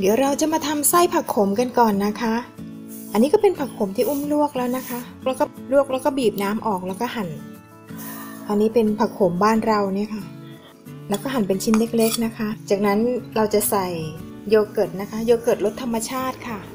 เดี๋ยวเราจะมาทำไส้ผักขมกันก่อนนะคะอันนี้ก็เป็นผักขมที่อุ้มลวกแล้วนะคะแล้วก็ลวกแล้วก็บีบน้ำออกแล้วก็หั่นอันนี้เป็นผักขมบ้านเราเนี่ยค่ะแล้วก็หั่นเป็นชิ้นเล็กๆนะคะจากนั้นเราจะใส่โยเกิร์ตนะคะโยเกิร์ตรสธรรมชาติค่ะ